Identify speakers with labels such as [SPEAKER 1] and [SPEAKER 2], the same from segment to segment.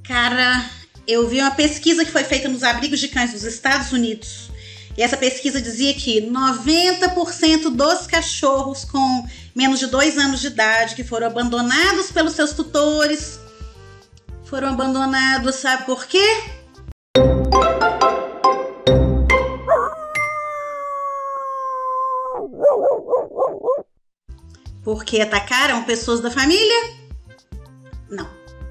[SPEAKER 1] Cara, eu vi uma pesquisa que foi feita nos abrigos de cães dos Estados Unidos. E essa pesquisa dizia que 90% dos cachorros com menos de 2 anos de idade que foram abandonados pelos seus tutores foram abandonados, sabe por quê? Porque atacaram pessoas da família? Não.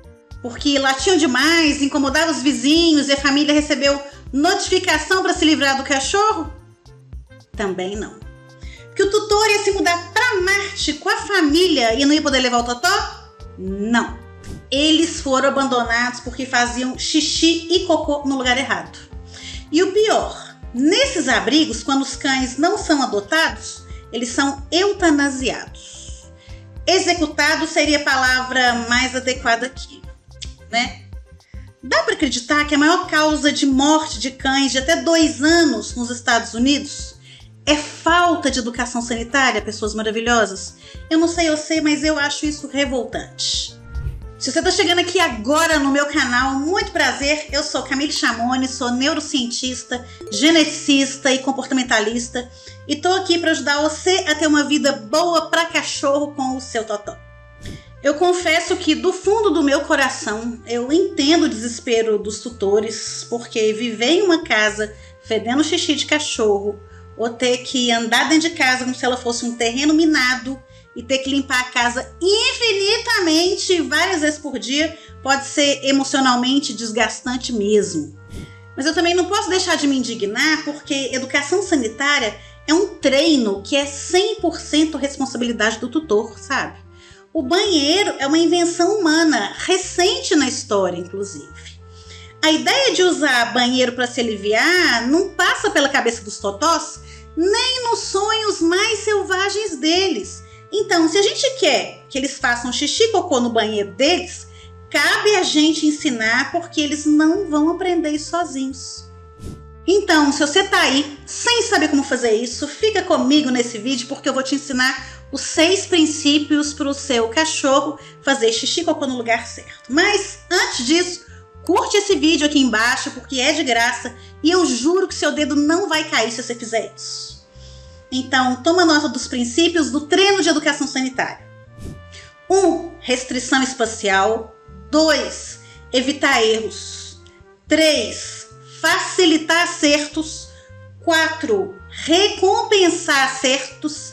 [SPEAKER 1] Porque latiam demais, incomodavam os vizinhos e a família recebeu notificação para se livrar do cachorro? Também não. Porque o tutor ia se mudar para Marte com a família e não ia poder levar o totó? Não. Eles foram abandonados porque faziam xixi e cocô no lugar errado. E o pior, nesses abrigos, quando os cães não são adotados, eles são eutanasiados. Executado seria a palavra mais adequada aqui, né? Dá para acreditar que a maior causa de morte de cães de até 2 anos nos Estados Unidos é falta de educação sanitária, pessoas maravilhosas? Eu não sei você, mas eu acho isso revoltante. Se você está chegando aqui agora no meu canal, muito prazer, eu sou Camille Chamoni, sou neurocientista, geneticista e comportamentalista e estou aqui para ajudar você a ter uma vida boa para cachorro com o seu totó. Eu confesso que do fundo do meu coração eu entendo o desespero dos tutores, porque viver em uma casa fedendo xixi de cachorro ou ter que andar dentro de casa como se ela fosse um terreno minado e ter que limpar a casa infinitamente várias vezes por dia pode ser emocionalmente desgastante mesmo. Mas eu também não posso deixar de me indignar porque educação sanitária é um treino que é 100% responsabilidade do tutor, sabe? O banheiro é uma invenção humana, recente na história, inclusive. A ideia de usar banheiro para se aliviar não passa pela cabeça dos totós, nem nos sonhos mais selvagens deles. Então, se a gente quer que eles façam xixi e cocô no banheiro deles, cabe a gente ensinar porque eles não vão aprender isso sozinhos. Então, se você tá aí sem saber como fazer isso, fica comigo nesse vídeo porque eu vou te ensinar os 6 princípios para o seu cachorro fazer xixi e cocô no lugar certo. Mas, antes disso, curte esse vídeo aqui embaixo porque é de graça e eu juro que seu dedo não vai cair se você fizer isso. Então, toma nota dos princípios do treino de educação sanitária. 1. Restrição espacial. 2. Evitar erros. 3. Facilitar acertos. 4. Recompensar acertos.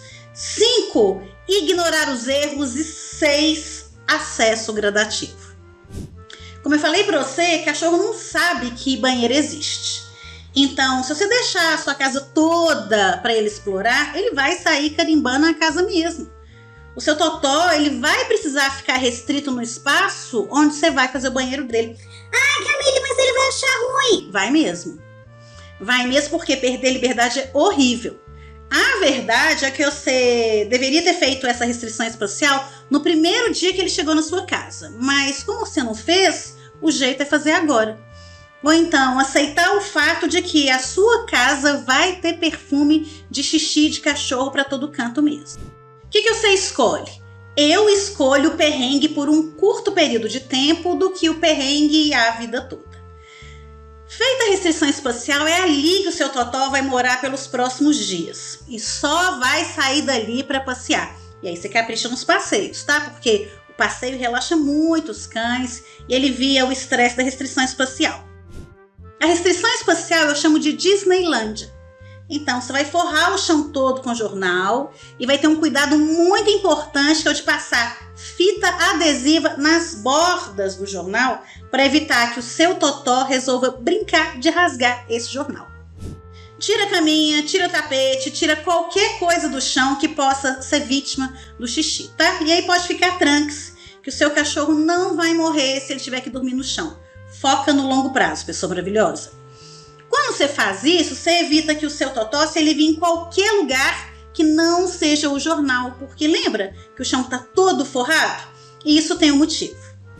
[SPEAKER 1] 5. Ignorar os erros. E 6. Acesso gradativo. Como eu falei para você, cachorro não sabe que banheiro existe. Então, se você deixar a sua casa toda para ele explorar, ele vai sair carimbando a casa mesmo. O seu totó, ele vai precisar ficar restrito no espaço onde você vai fazer o banheiro dele. Ai, Camille, mas ele vai achar ruim. Vai mesmo. Vai mesmo porque perder liberdade é horrível. A verdade é que você deveria ter feito essa restrição espacial no primeiro dia que ele chegou na sua casa. Mas como você não fez, o jeito é fazer agora. Ou então aceitar o fato de que a sua casa vai ter perfume de xixi de cachorro para todo canto mesmo. O que você escolhe? Eu escolho o perrengue por um curto período de tempo do que o perrengue a vida toda. Feita a restrição espacial, é ali que o seu totó vai morar pelos próximos dias. E só vai sair dali para passear. E aí você capricha nos passeios, tá? Porque o passeio relaxa muito os cães e alivia o estresse da restrição espacial. A restrição espacial eu chamo de Disneylândia. Então, você vai forrar o chão todo com jornal e vai ter um cuidado muito importante que é o de passar fita adesiva nas bordas do jornal para evitar que o seu totó resolva brincar de rasgar esse jornal. Tira a caminha, tira o tapete, tira qualquer coisa do chão que possa ser vítima do xixi, tá? E aí pode ficar tranques, que o seu cachorro não vai morrer se ele tiver que dormir no chão. Foca no longo prazo, pessoa maravilhosa. Quando você faz isso, você evita que o seu totó se alivie em qualquer lugar que não seja o jornal, porque lembra que o chão está todo forrado? E isso tem um motivo.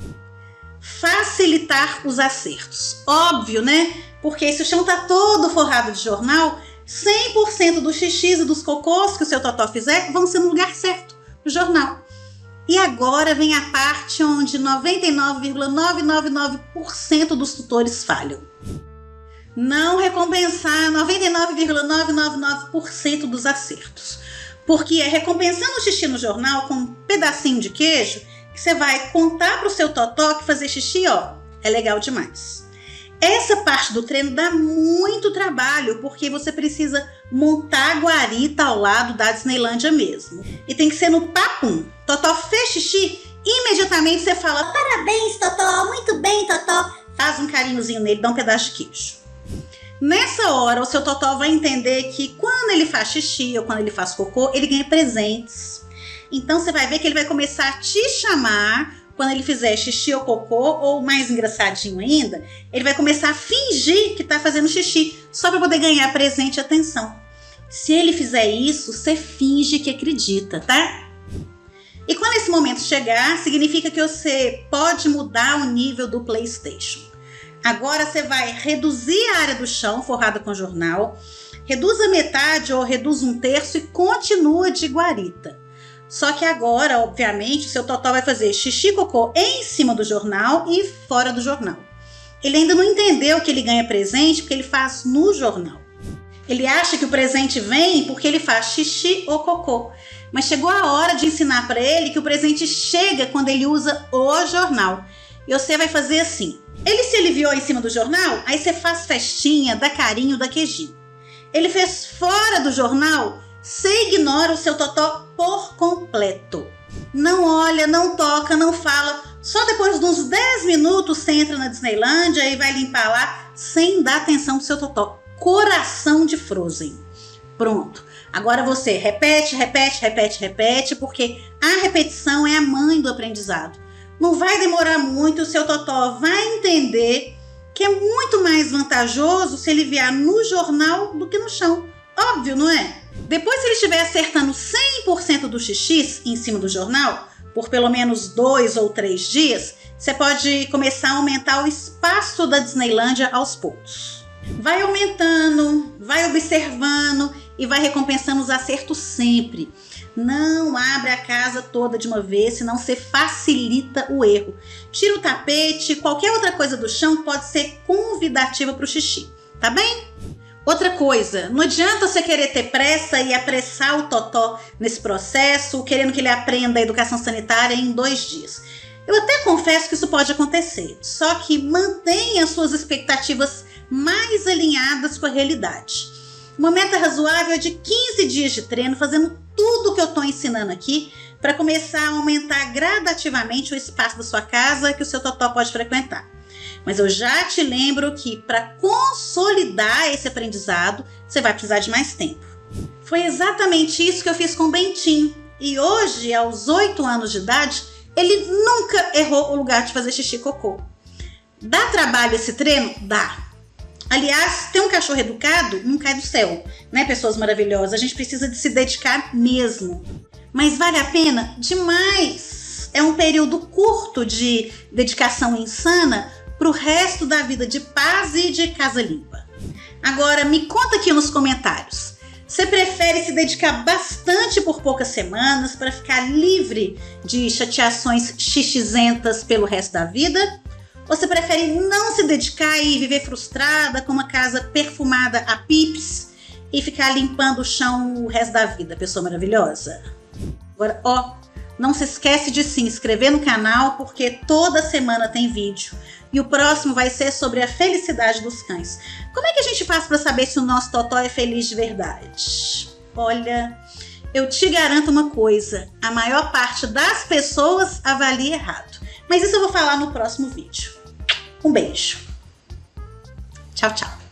[SPEAKER 1] Facilitar os acertos. Óbvio, né? Porque se o chão está todo forrado de jornal, 100% dos xixis e dos cocôs que o seu totó fizer vão ser no lugar certo, no jornal. E agora vem a parte onde 99,999% dos tutores falham. Não recompensar 99,999% dos acertos. Porque é recompensando o xixi no jornal com um pedacinho de queijo que você vai contar para o seu totó que fazer xixi, ó, é legal demais. Essa parte do treino dá muito trabalho, porque você precisa montar a guarita ao lado da Disneylândia mesmo. E tem que ser no papum. Totó fez xixi, imediatamente você fala: parabéns, Totó, muito bem, Totó. Faz um carinhozinho nele, dá um pedaço de queijo. Nessa hora, o seu totó vai entender que quando ele faz xixi ou quando ele faz cocô, ele ganha presentes. Então você vai ver que ele vai começar a te chamar quando ele fizer xixi ou cocô, ou mais engraçadinho ainda, ele vai começar a fingir que tá fazendo xixi, só para poder ganhar presente e atenção. Se ele fizer isso, você finge que acredita, tá? E quando esse momento chegar, significa que você pode mudar o nível do PlayStation. Agora você vai reduzir a área do chão forrada com jornal, reduz a metade ou reduz um terço e continua de guarita. Só que agora, obviamente, o seu totó vai fazer xixi e cocô em cima do jornal e fora do jornal. Ele ainda não entendeu que ele ganha presente porque ele faz no jornal. Ele acha que o presente vem porque ele faz xixi ou cocô. Mas chegou a hora de ensinar para ele que o presente chega quando ele usa o jornal. E você vai fazer assim. Ele se aliviou em cima do jornal, aí você faz festinha, dá carinho, dá queijinho. Ele fez fora do jornal, você ignora o seu totó por completo. Não olha, não toca, não fala. Só depois de uns 10 minutos você entra na Disneylândia e vai limpar lá sem dar atenção pro seu totó. Coração de Frozen. Pronto. Agora você repete, repete, repete, repete, porque a repetição é a mãe do aprendizado. Não vai demorar muito, o seu totó vai entender que é muito mais vantajoso se aliviar no jornal do que no chão. Óbvio, não é? Depois, se ele estiver acertando 100% dos xixis em cima do jornal, por pelo menos 2 ou 3 dias, você pode começar a aumentar o espaço da Disneylândia aos poucos. Vai aumentando, vai observando e vai recompensando os acertos sempre. Não abre a casa toda de uma vez, senão você facilita o erro. Tira o tapete, qualquer outra coisa do chão pode ser convidativa para o xixi, tá bem? Outra coisa, não adianta você querer ter pressa e apressar o totó nesse processo, querendo que ele aprenda a educação sanitária em 2 dias. Eu até confesso que isso pode acontecer, só que mantenha suas expectativas mais alinhadas com a realidade. Uma meta razoável é de 15 dias de treino, fazendo tudo que eu estou ensinando aqui, para começar a aumentar gradativamente o espaço da sua casa que o seu totó pode frequentar. Mas eu já te lembro que para consolidar esse aprendizado, você vai precisar de mais tempo. Foi exatamente isso que eu fiz com o Bentinho. E hoje, aos 8 anos de idade, ele nunca errou o lugar de fazer xixi e cocô. Dá trabalho esse treino? Dá. Aliás, ter um cachorro educado não cai do céu, né, pessoas maravilhosas? A gente precisa de se dedicar mesmo. Mas vale a pena? Demais! É um período curto de dedicação insana para o resto da vida de paz e de casa limpa. Agora, me conta aqui nos comentários. Você prefere se dedicar bastante por poucas semanas para ficar livre de chateações xixizentas pelo resto da vida? Ou você prefere não se dedicar e viver frustrada com uma casa perfumada a pips e ficar limpando o chão o resto da vida, pessoa maravilhosa? Agora, ó, não se esquece de se inscrever no canal, porque toda semana tem vídeo. E o próximo vai ser sobre a felicidade dos cães. Como é que a gente faz para saber se o nosso totó é feliz de verdade? Olha, eu te garanto uma coisa, a maior parte das pessoas avalia errado. Mas isso eu vou falar no próximo vídeo. Um beijo. Tchau, tchau.